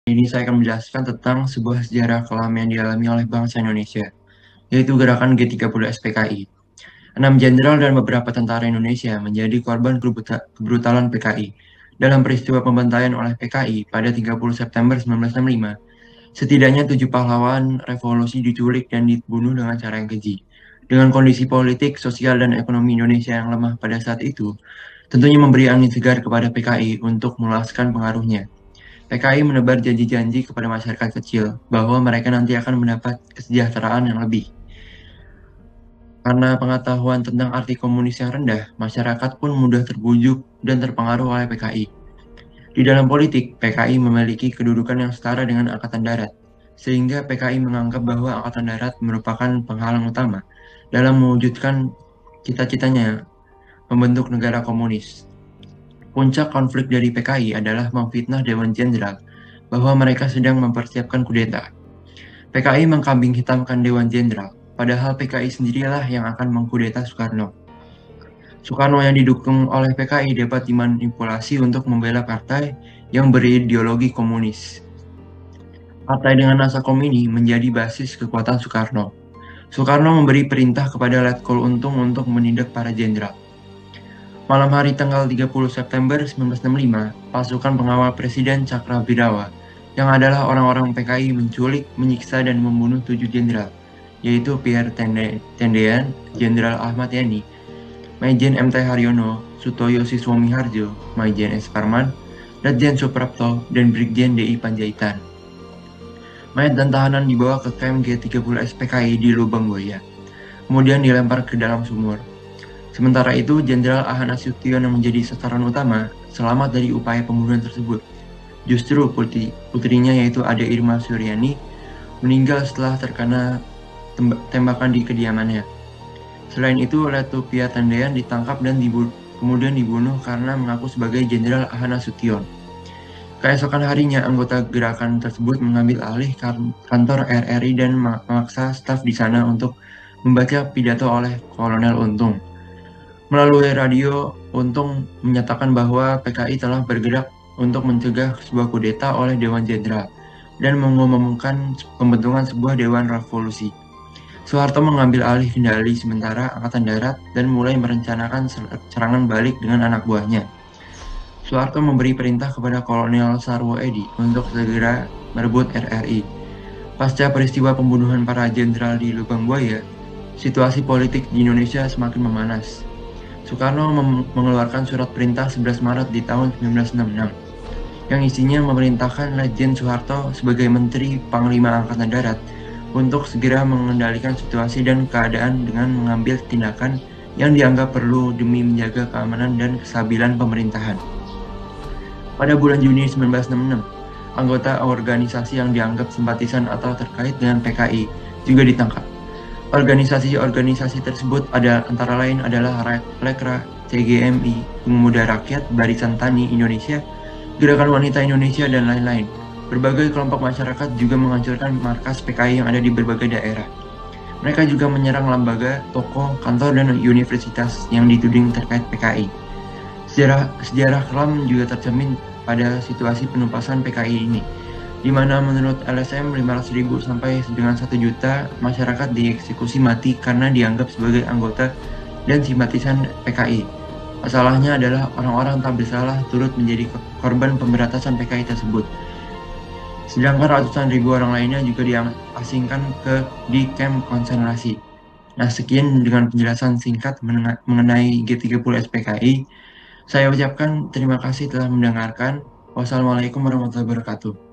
Ini saya akan menjelaskan tentang sebuah sejarah kelam yang dialami oleh bangsa Indonesia, yaitu gerakan G30 SPKI. 6 jenderal dan beberapa tentara Indonesia menjadi korban kebrutalan PKI. Dalam peristiwa pembantaian oleh PKI pada 30 September 1965, setidaknya 7 pahlawan revolusi diculik dan dibunuh dengan cara yang keji. Dengan kondisi politik, sosial, dan ekonomi Indonesia yang lemah pada saat itu, tentunya memberi angin segar kepada PKI untuk meluaskan pengaruhnya. PKI menebar janji-janji kepada masyarakat kecil bahwa mereka nanti akan mendapat kesejahteraan yang lebih. Karena pengetahuan tentang arti komunis yang rendah, masyarakat pun mudah terbujuk dan terpengaruh oleh PKI. Di dalam politik, PKI memiliki kedudukan yang setara dengan Angkatan Darat, sehingga PKI menganggap bahwa Angkatan Darat merupakan penghalang utama dalam mewujudkan cita-citanya membentuk negara komunis. Puncak konflik dari PKI adalah memfitnah Dewan Jenderal bahwa mereka sedang mempersiapkan kudeta. PKI mengkambing hitamkan Dewan Jenderal, padahal PKI sendirilah yang akan mengkudeta Soekarno. Soekarno yang didukung oleh PKI dapat dimanipulasi untuk membela partai yang berideologi komunis. Partai dengan nasakom ini menjadi basis kekuatan Soekarno. Soekarno memberi perintah kepada Letkol Untung untuk menindak para jenderal. Malam hari tanggal 30 September 1965, pasukan pengawal Presiden Cakrawirawa yang adalah orang-orang PKI menculik, menyiksa, dan membunuh 7 jenderal, yaitu Pierre Tendean, Jenderal Ahmad Yani, Maijen MT Haryono, Sutoyo Siswomiharjo, Maijen S. Parman, Letjen Suprapto, dan Brigjen DI Panjaitan. Mayat dan tahanan dibawa ke camp G30 SPKI di Lubang Buaya, kemudian dilempar ke dalam sumur. Sementara itu, Jenderal Ahan Nasution yang menjadi sasaran utama selamat dari upaya pembunuhan tersebut. Justru putrinya yaitu Ade Irma Suryani meninggal setelah terkena tembakan di kediamannya. Selain itu, Letu Pia Tendean ditangkap dan kemudian dibunuh karena mengaku sebagai Jenderal Ahan Nasution. Keesokan harinya, anggota gerakan tersebut mengambil alih kantor RRI dan memaksa staf di sana untuk membaca pidato oleh Kolonel Untung. Melalui radio, Untung menyatakan bahwa PKI telah bergerak untuk mencegah sebuah kudeta oleh Dewan Jenderal dan mengumumkan pembentukan sebuah Dewan Revolusi. Soeharto mengambil alih kendali sementara Angkatan Darat dan mulai merencanakan serangan balik dengan anak buahnya. Soeharto memberi perintah kepada Kolonel Sarwo Edi untuk segera merebut RRI. Pasca peristiwa pembunuhan para jenderal di Lubang Buaya, situasi politik di Indonesia semakin memanas. Soekarno mengeluarkan surat perintah 11 Maret di tahun 1966 yang isinya memerintahkan Letjen Soeharto sebagai Menteri Panglima Angkatan Darat untuk segera mengendalikan situasi dan keadaan dengan mengambil tindakan yang dianggap perlu demi menjaga keamanan dan kestabilan pemerintahan. Pada bulan Juni 1966, anggota organisasi yang dianggap simpatisan atau terkait dengan PKI juga ditangkap. Organisasi-organisasi tersebut antara lain adalah Lekra, CGMI, Pemuda Rakyat, Barisan Tani Indonesia, Gerakan Wanita Indonesia, dan lain-lain. Berbagai kelompok masyarakat juga menghancurkan markas PKI yang ada di berbagai daerah. Mereka juga menyerang lembaga, toko, kantor, dan universitas yang dituding terkait PKI. Sejarah kelam juga tercermin pada situasi penumpasan PKI ini, di mana menurut LSM 500.000 sampai dengan 1 juta masyarakat dieksekusi mati karena dianggap sebagai anggota dan simpatisan PKI. Masalahnya adalah orang-orang tak bersalah turut menjadi korban pemberantasan PKI tersebut. Sedangkan ratusan ribu orang lainnya juga diasingkan di kamp konsentrasi. Nah, sekian dengan penjelasan singkat mengenai G30 SPKI. Saya ucapkan terima kasih telah mendengarkan. Wassalamualaikum warahmatullahi wabarakatuh.